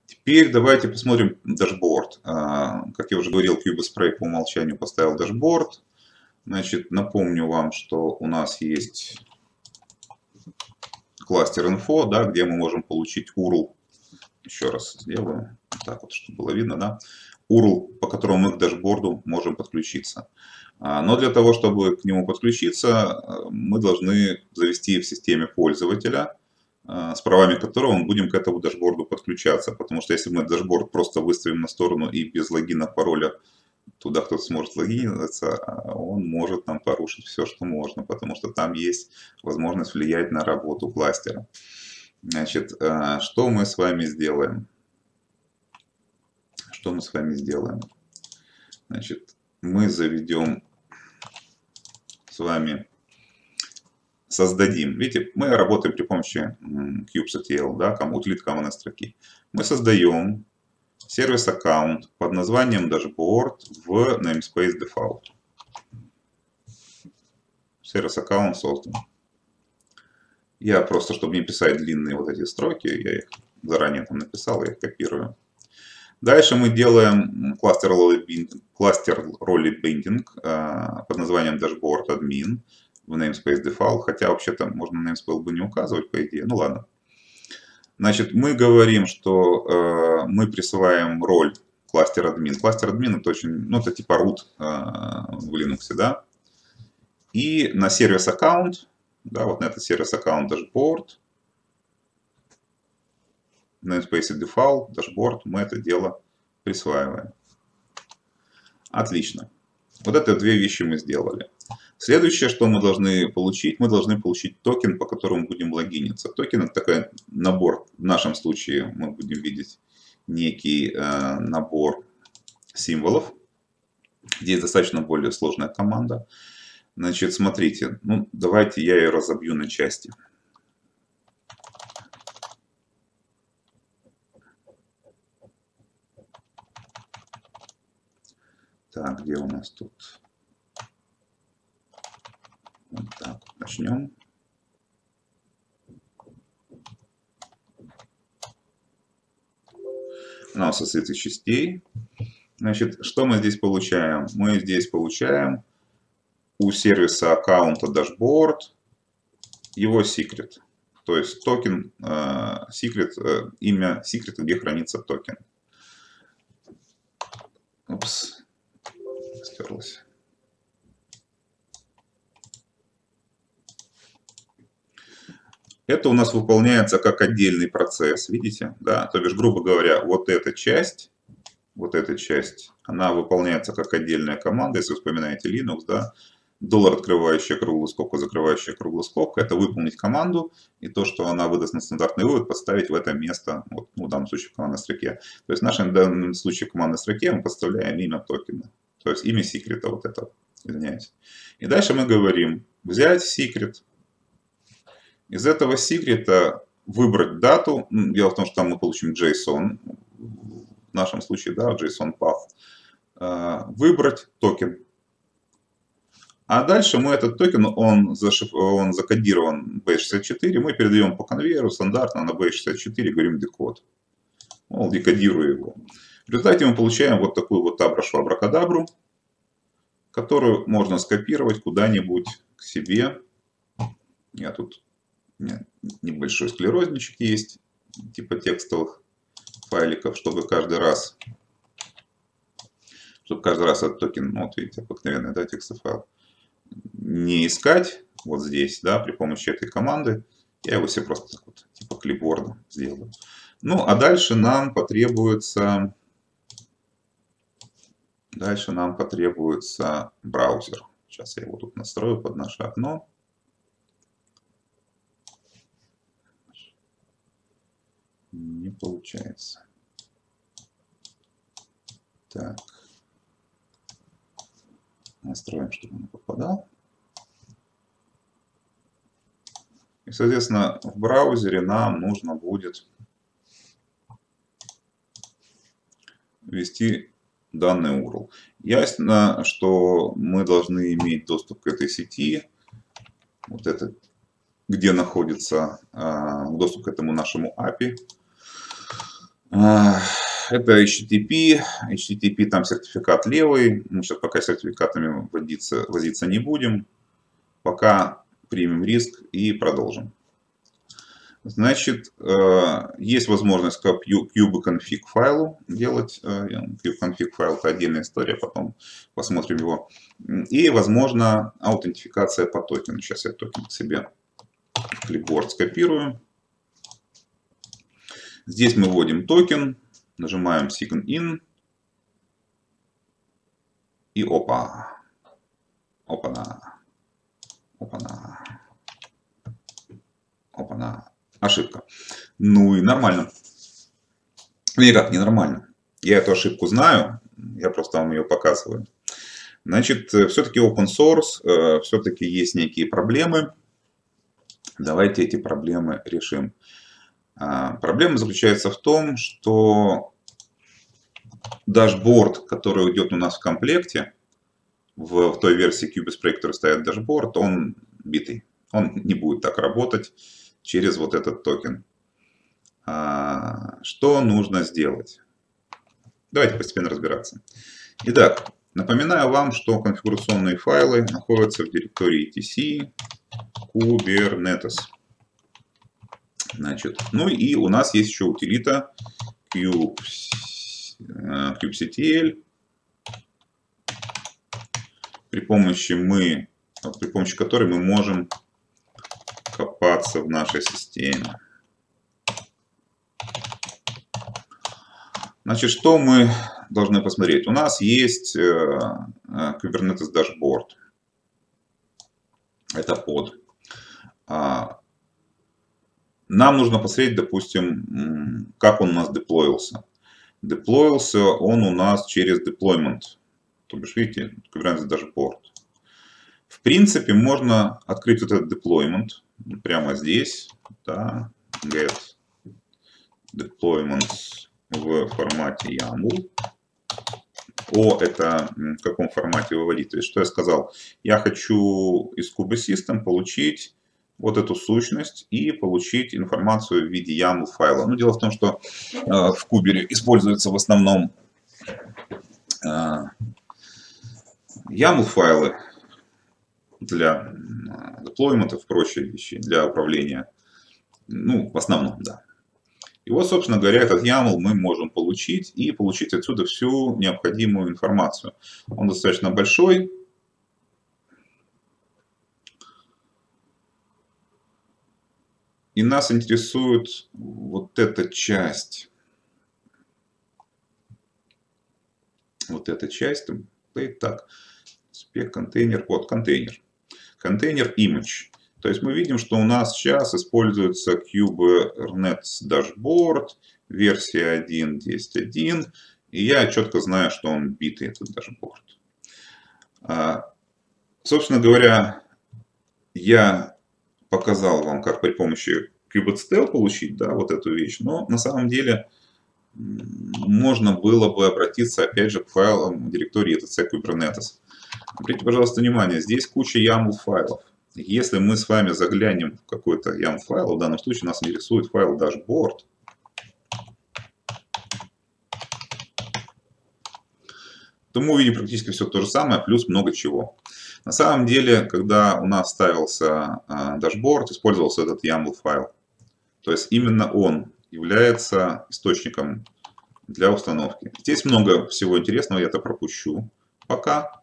Теперь давайте посмотрим дашборд. Как я уже говорил, Cubespray по умолчанию поставил дашборд. Значит, напомню вам, что у нас есть кластер info, да, где мы можем получить URL. Еще раз сделаю, так вот, чтобы было видно, да. URL, по которому мы к дашборду можем подключиться. Но для того, чтобы к нему подключиться, мы должны завести в системе пользователя, с правами которого мы будем к этому дашборду подключаться. Потому что если мы дашборд просто выставим на сторону и без логина, пароля туда кто-то сможет логиниться, он может нам порушить все, что можно, потому что там есть возможность влиять на работу кластера. Значит, что мы с вами сделаем? Что мы с вами сделаем? Значит, мы заведем с вами, создадим. Видите, мы работаем при помощи Cubes.tl, да, утилит командной строки. Мы создаем сервис-аккаунт под названием Dashboard в namespace default. Сервис-аккаунт создан. Я просто, чтобы не писать длинные вот эти строки, я их заранее там написал, я их копирую. Дальше мы делаем кластер роли биндинг под названием Dashboard Admin в namespace default, хотя вообще-то можно namespace бы не указывать, по идее, ну ладно. Значит, мы говорим, что мы присваиваем роль кластер админ. Кластер админ это очень, ну это типа root в Linux, да. И на сервис аккаунт, да, вот на этот сервис аккаунт dashboard, namespace default, dashboard, мы это дело присваиваем. Отлично. Вот это две вещи мы сделали. Следующее, что мы должны получить токен, по которому будем логиниться. Токен это такой набор, в нашем случае мы будем видеть некий набор символов. Здесь достаточно более сложная команда. Значит, смотрите, ну давайте я ее разобью на части. Так, где у нас тут? Вот так, начнем. Она состоит из частей. Значит, что мы здесь получаем? Мы здесь получаем у сервиса аккаунта Dashboard его секрет. То есть токен, секрет, имя секрета, где хранится токен. Упс, стерлось. Это у нас выполняется как отдельный процесс, видите, да, то бишь, грубо говоря, вот эта часть, она выполняется как отдельная команда, если вы вспоминаете Linux, да, доллар, открывающий круглый скобку, закрывающий круглый скобку, это выполнить команду, и то, что она выдаст на стандартный вывод, подставить в это место, вот, ну, в данном случае в командной строке. То есть в нашем данном случае в командной строке мы подставляем имя токена, то есть имя секрета вот этого, извиняюсь. И дальше мы говорим, взять секрет. Из этого секрета выбрать дату. Дело в том, что там мы получим JSON. В нашем случае, да, JSON path. Выбрать токен. А дальше мы этот токен, он закодирован base64. Мы передаем по конвейеру стандартно на base64, говорим декод. Мол, декодирую его. В результате мы получаем вот такую вот абракадабру, которую можно скопировать куда-нибудь к себе. Я тут... У меня небольшой склерозничек есть, типа текстовых файликов, чтобы каждый раз этот токен, ну, вот видите, обыкновенный, да, текстовый файл, не искать вот здесь, да, при помощи этой команды. Я его себе просто так вот, типа клипборда сделаю. Ну, а дальше нам потребуется браузер. Сейчас я его тут настрою под наше окно. Не получается. Так. Настроим, чтобы он попадал. И, соответственно, в браузере нам нужно будет ввести данный URL. Ясно, что мы должны иметь доступ к этой сети. Вот это, где находится доступ к этому нашему API. Это HTTP там сертификат левый. Мы сейчас пока с сертификатами возиться не будем. Пока примем риск и продолжим. Значит, есть возможность к kubeconfig файлу делать. Kubeconfig файл — это отдельная история, потом посмотрим его. И, возможно, аутентификация по токену. Сейчас я токен к себе в клипборд скопирую. Здесь мы вводим токен, нажимаем sign in и опа. Опа-на. Опа-на. Опа-на. Ошибка. Ну и нормально. Или как, ненормально. Я эту ошибку знаю, я просто вам ее показываю. Значит, все-таки open source, все-таки есть некие проблемы. Давайте эти проблемы решим. Проблема заключается в том, что дашборд, который идет у нас в комплекте, в той версии QBSpray, которая стоит дашборд, он битый. Он не будет так работать через вот этот токен. Что нужно сделать? Давайте постепенно разбираться. Итак, напоминаю вам, что конфигурационные файлы находятся в директории etc kubernetes. Значит, ну и у нас есть еще утилита kubectl, при помощи которой мы можем копаться в нашей системе. Значит, что мы должны посмотреть? У нас есть Kubernetes Dashboard. Это под. Нам нужно посмотреть, допустим, как он у нас деплоился. Деплоился он у нас через deployment. То бишь, видите, Kubernetes Dashboard. В принципе, можно открыть этот deployment прямо здесь. Да, get deployments в формате YAML. Это в каком формате выводить. То есть, что я сказал? Я хочу из kubesystem получить вот эту сущность и получить информацию в виде YAML файла. Ну, дело в том, что в Кубере используются в основном YAML файлы для деплойментов, прочие вещи, для управления. Ну, в основном, да. И вот, собственно говоря, этот YAML мы можем получить и получить отсюда всю необходимую информацию. Он достаточно большой. И нас интересует вот эта часть. Вот эта часть. Так, спек контейнер, вот контейнер. Контейнер image. То есть мы видим, что у нас сейчас используется Kubernetes Dashboard, версия 1.10.1. И я четко знаю, что он битый, этот дашборд. Собственно говоря, я показал вам, как при помощи kubectl получить, да, вот эту вещь. Но на самом деле можно было бы обратиться опять же к файлам директории etc Kubernetes. Обратите, пожалуйста, внимание, здесь куча YAML файлов. Если мы с вами заглянем в какой-то YAML файл, в данном случае нас интересует файл dashboard, то мы увидим практически все то же самое, плюс много чего. На самом деле, когда у нас ставился дашборд, использовался этот YAML файл. То есть именно он является источником для установки. Здесь много всего интересного, я это пропущу пока.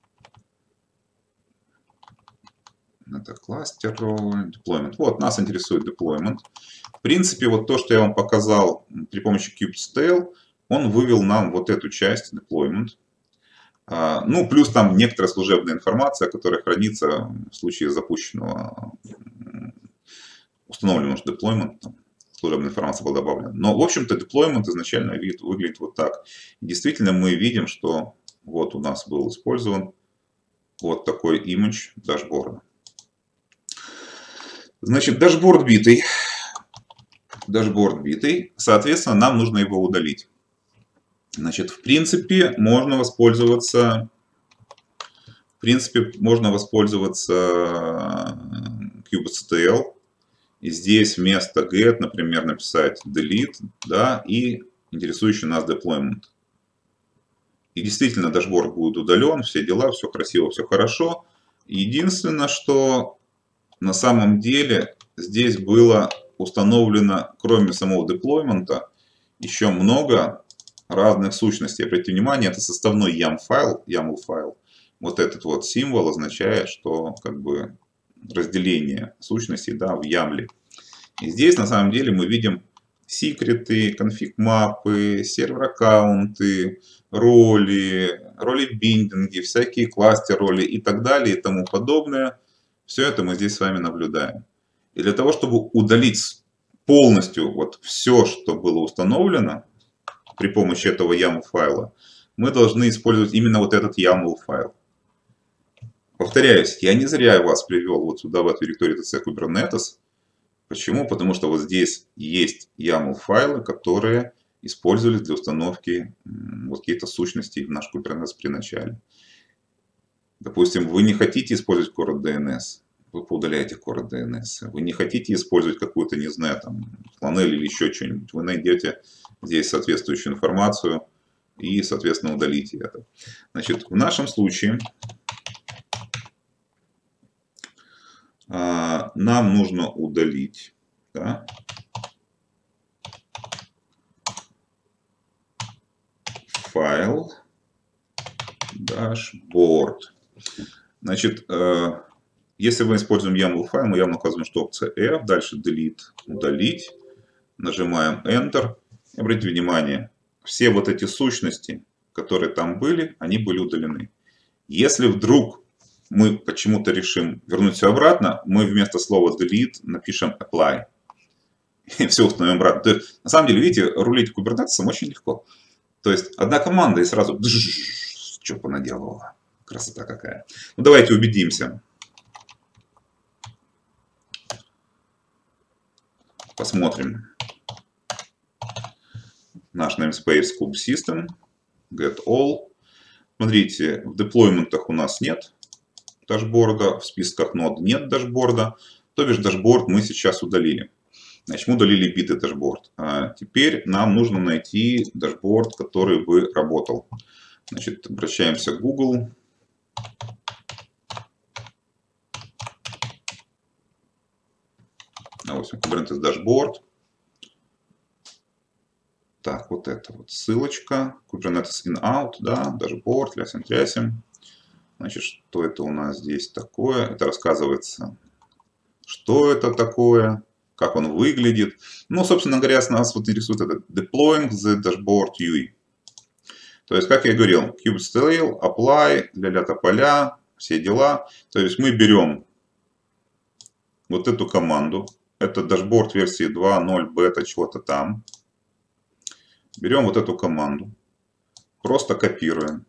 Это кластер, deployment. Вот, нас интересует deployment. В принципе, вот то, что я вам показал при помощи kubectl, он вывел нам вот эту часть deployment. Ну, плюс там некоторая служебная информация, которая хранится в случае запущенного, установленного deployment. Служебная информация была добавлена. Но, в общем-то, deployment изначально выглядит вот так. И действительно, мы видим, что вот у нас был использован вот такой image дашборда. Значит, дашборд битый. Дашборд битый. Соответственно, нам нужно его удалить. Значит, в принципе, можно воспользоваться kubectl. И здесь вместо get, например, написать delete, да, и интересующий нас deployment. И действительно, дашборд будет удален, все дела, все красиво, все хорошо. Единственное, что на самом деле здесь было установлено, кроме самого деплоймента, еще много разных сущностей. Обратите внимание, это составной YAML файл. Вот этот вот символ означает, что как бы разделение сущностей, да, в YAML. И здесь на самом деле мы видим секреты, конфиг-мапы, сервер-аккаунты, роли-биндинги, всякие кластер-роли и так далее и тому подобное. Все это мы здесь с вами наблюдаем. И для того, чтобы удалить полностью вот все, что было установлено при помощи этого YAML файла, мы должны использовать именно вот этот YAML файл. Повторяюсь, я не зря вас привел вот сюда, в эту директорию TC Kubernetes. Почему? Потому что вот здесь есть YAML файлы, которые использовались для установки вот каких-то сущностей в наш Kubernetes при начале. Допустим, вы не хотите использовать core DNS, вы поудаляете core DNS. Вы не хотите использовать какую-то, не знаю, там, фланель или еще что-нибудь. Вы найдете здесь соответствующую информацию и, соответственно, удалите это. Значит, в нашем случае нам нужно удалить, да, файл dashboard. Значит, если мы используем YAML файл, мы явно указываем, что опция F, дальше delete, удалить, нажимаем Enter. И обратите внимание, все вот эти сущности, которые там были, они были удалены. Если вдруг мы почему-то решим вернуть все обратно, мы вместо слова delete напишем apply. И все установим обратно. То есть, на самом деле, видите, рулить кубернетесом очень легко. То есть, одна команда и сразу что понаделала. Красота какая. Ну, давайте убедимся. Посмотрим. Наш namespace kube system. Get all. Смотрите, в деплойментах у нас нет дашборда, в списках нод нет дашборда, то бишь дашборд мы сейчас удалили. Значит, мы удалили биты дашборд. А теперь нам нужно найти дашборд, который бы работал. Значит, обращаемся к Google. Допустим, Kubernetes дашборд. Так, вот это вот ссылочка. Kubernetes in-out, да, дашборд, лясим-трясим. Значит, что это у нас здесь такое? Это рассказывается, что это такое, как он выглядит. Ну, собственно говоря, нас вот интересует это deploying the dashboard UI. То есть, как я говорил, kubectl, apply, ля-ля тополя, все дела. То есть, мы берем вот эту команду. Это дашборд версии 2.0 бета чего-то там. Берем вот эту команду. Просто копируем.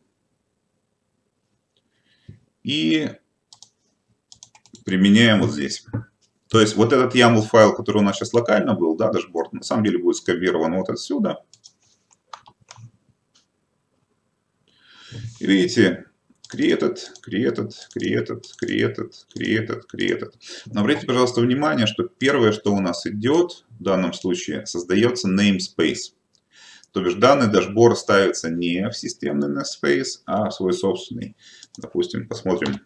И применяем вот здесь. То есть вот этот YAML файл, который у нас сейчас локально был, да, дашборд, на самом деле будет скопирован вот отсюда. И видите, created. Но обратите, пожалуйста, внимание, что первое, что у нас идет, в данном случае, создается namespace. То бишь данный дашборд ставится не в системный namespace, а в свой собственный. Допустим, посмотрим.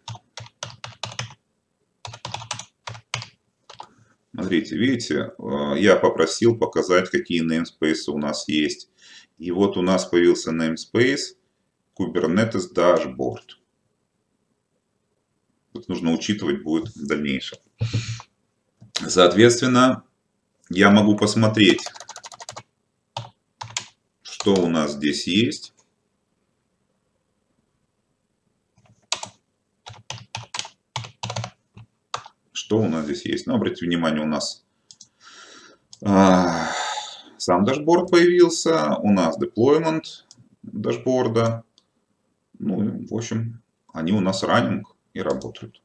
Смотрите, видите, я попросил показать, какие namespace у нас есть. И вот у нас появился namespace Kubernetes Dashboard. Это нужно учитывать будет в дальнейшем. Соответственно, я могу посмотреть, что у нас здесь есть. Что у нас здесь есть? Ну, обратите внимание, у нас сам дашборд появился, у нас deployment дашборда. Ну, в общем, они у нас running и работают.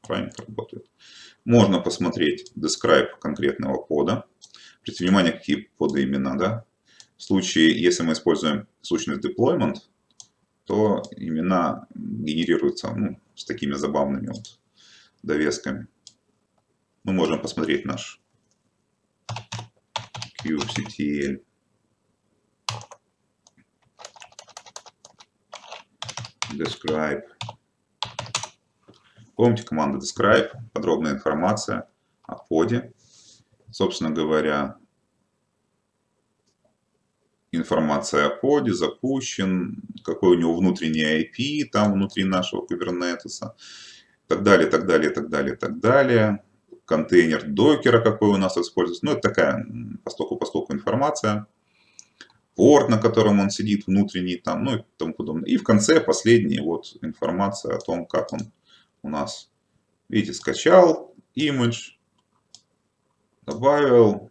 Можно посмотреть describe конкретного пода. Обратите внимание, какие поды имена, да? В случае, если мы используем сущность deployment, то имена генерируются с такими забавными вот довесками. Мы можем посмотреть наш kubectl. describe. Помните команду describe, подробная информация о поде. Собственно говоря, информация о поде, запущен, какой у него внутренний IP там внутри нашего кубернетеса, так далее, так далее, так далее, так далее. Контейнер докера, какой у нас используется. Ну, это такая постоку информация. Порт, на котором он сидит, внутренний там, ну и тому подобное. И в конце последняя вот информация о том, как он у нас, видите, скачал image, добавил,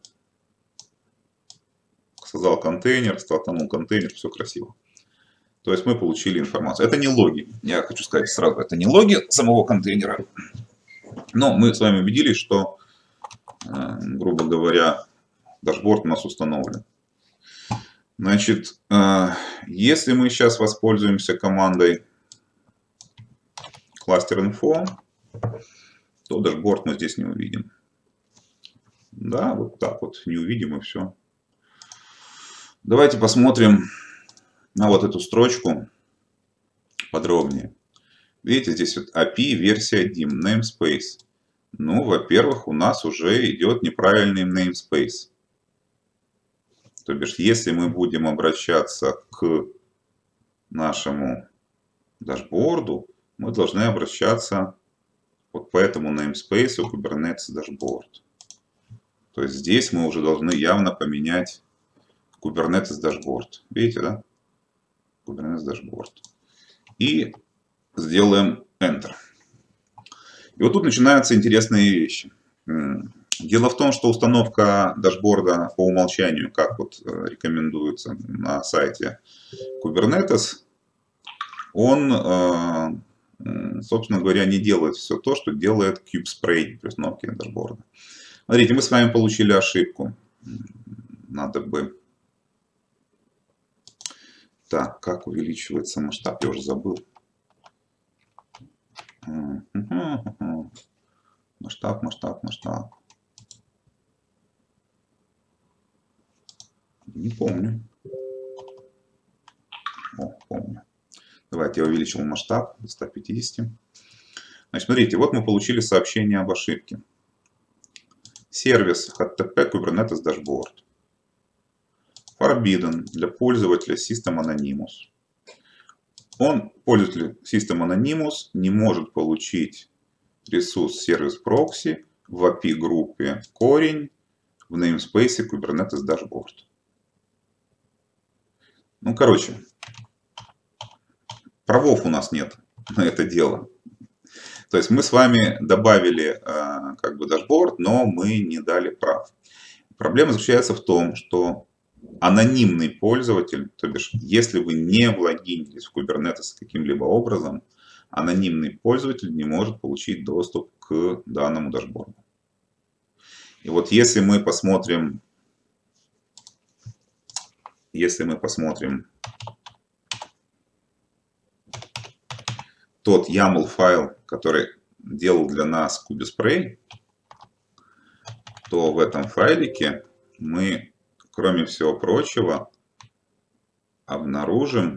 создал контейнер, стартанул контейнер, все красиво. То есть мы получили информацию. Это не логи, я хочу сказать сразу, это не логи самого контейнера. Но мы с вами убедились, что, грубо говоря, дашборд у нас установлен. Значит, если мы сейчас воспользуемся командой cluster.info, то дашборд мы здесь не увидим. Да, вот так вот не увидим и все. Давайте посмотрим на вот эту строчку подробнее. Видите, здесь вот API версия DIM, namespace. Ну, во-первых, у нас уже идет неправильный namespace. То бишь, если мы будем обращаться к нашему дашборду, мы должны обращаться вот по этому namespace Kubernetes Dashboard. То есть здесь мы уже должны явно поменять Kubernetes Dashboard. Видите, да? Kubernetes Dashboard. И сделаем Enter. И вот тут начинаются интересные вещи. Дело в том, что установка дашборда по умолчанию, как вот рекомендуется на сайте Kubernetes, он, собственно говоря, не делает все то, что делает KubeSpray при установке дашборда. Смотрите, мы с вами получили ошибку. Надо бы... Так, как увеличивается масштаб? Я уже забыл. Масштаб. Не помню. О, помню. Давайте я увеличил масштаб до 150. Значит, смотрите, вот мы получили сообщение об ошибке. Сервис HTTP Kubernetes Dashboard. Forbidden для пользователя System Anonymous. Пользователь System Anonymous не может получить ресурс сервис прокси в API группе корень в namespace Kubernetes Dashboard. Ну, короче, правов у нас нет на это дело. То есть мы с вами добавили как бы дашборд, но мы не дали прав. Проблема заключается в том, что анонимный пользователь, то бишь, если вы не влогинились в Kubernetes каким-либо образом, анонимный пользователь не может получить доступ к данному дашборду. И вот если мы посмотрим тот YAML файл, который делал для нас KubeSpray, то в этом файлике мы, кроме всего прочего, обнаружим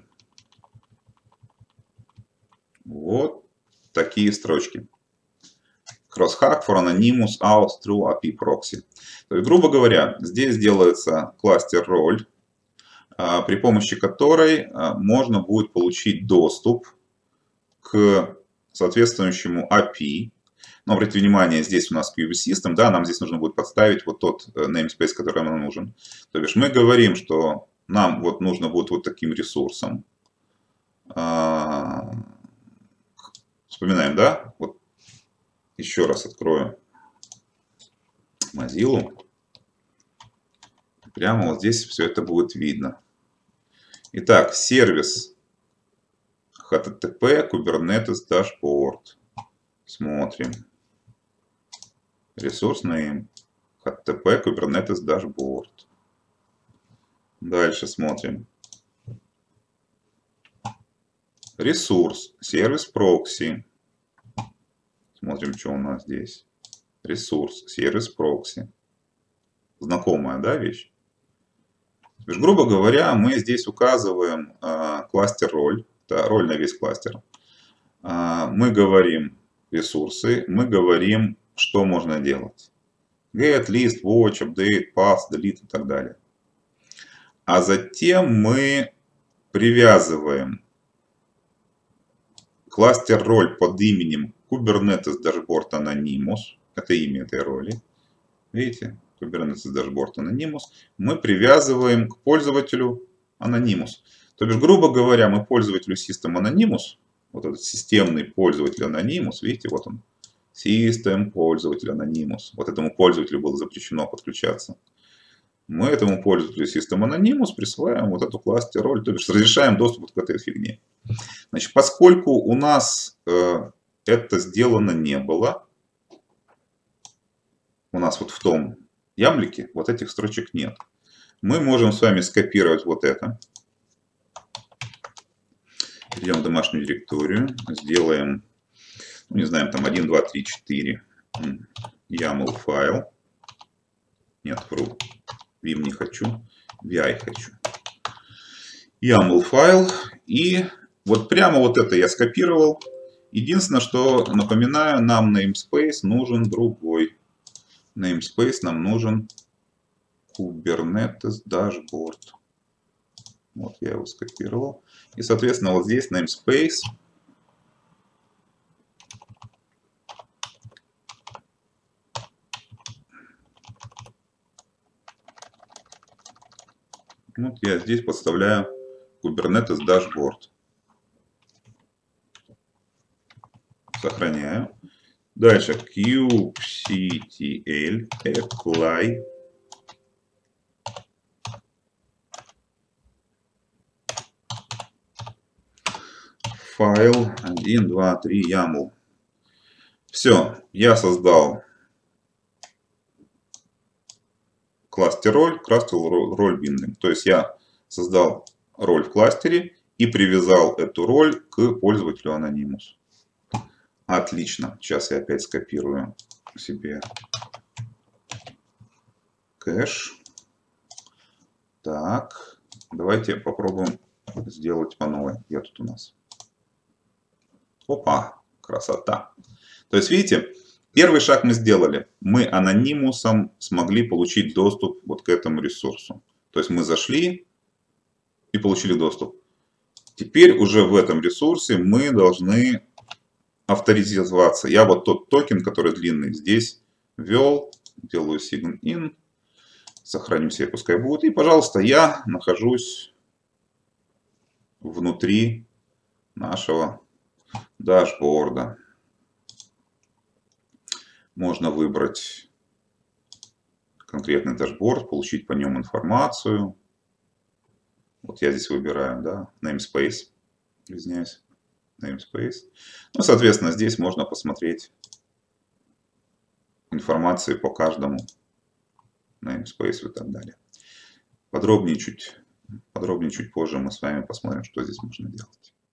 вот такие строчки. Crosshack for anonymous out through API proxy. То есть, грубо говоря, здесь делается кластер-роль, при помощи которой можно будет получить доступ к соответствующему API. Но обратите внимание, здесь у нас Kube-System, да, нам здесь нужно будет подставить вот тот namespace, который нам нужен. То бишь мы говорим, что нам вот нужно будет вот таким ресурсом. Вспоминаем, да? Вот еще раз открою Mozilla. Прямо вот здесь все это будет видно. Итак, сервис HTTP Kubernetes Dashboard. Смотрим. Ресурс name HTTP Kubernetes Dashboard. Дальше смотрим. Ресурс, сервис прокси. Смотрим, что у нас здесь. Ресурс, сервис прокси. Знакомая, да, вещь? То есть, грубо говоря, мы здесь указываем кластер-роль. Это роль на весь кластер. Мы говорим ресурсы, мы говорим, что можно делать. Get, list, watch, update, pass, delete и так далее. А затем мы привязываем кластер роль под именем Kubernetes Dashboard Anonymous. Это имя этой роли. Видите? Kubernetes Dashboard Anonymous. Мы привязываем к пользователю Anonymous. То бишь, грубо говоря, мы пользователю System Anonymous, вот этот системный пользователь Anonymous, видите, вот он, System пользователь Anonymous. Вот этому пользователю было запрещено подключаться. Мы этому пользователю System Anonymous присваиваем вот эту кластер роль, то бишь разрешаем доступ к этой фигне. Значит, поскольку у нас это сделано не было, у нас вот в том ямлике вот этих строчек нет. Мы можем с вами скопировать вот это. Перейдем в домашнюю директорию, сделаем, ну, не знаем, там 1, 2, 3, 4 YAML файл. Нет, вру. Vim не хочу, VI хочу. YAML файл. И вот прямо вот это я скопировал. Единственное, что, напоминаю, нам namespace нужен другой. Namespace нам нужен Kubernetes Dashboard. Вот я его скопировал. И, соответственно, вот здесь namespace. Вот я здесь подставляю Kubernetes Dashboard. Сохраняю. Дальше kubectl apply. Файл 1, 2, 3 YAML. Все, я создал кластер роль биндинг. То есть я создал роль в кластере и привязал эту роль к пользователю Anonymous. Отлично. Сейчас я опять скопирую себе кэш. Так, давайте попробуем сделать по новой. Где тут у нас? Опа, красота. То есть, видите, первый шаг мы сделали. Мы анонимусом смогли получить доступ вот к этому ресурсу. То есть мы зашли и получили доступ. Теперь уже в этом ресурсе мы должны авторизироваться. Я вот тот токен, который длинный, здесь ввел, делаю sign in, сохраним себе, пускай будет. И, пожалуйста, я нахожусь внутри нашего дашборда. Можно выбрать конкретный дашборд, получить по нем информацию. Вот я здесь выбираю, да, namespace, извиняюсь, namespace. Ну, соответственно, здесь можно посмотреть информацию по каждому namespace и так далее. Подробнее чуть позже мы с вами посмотрим, что здесь можно делать.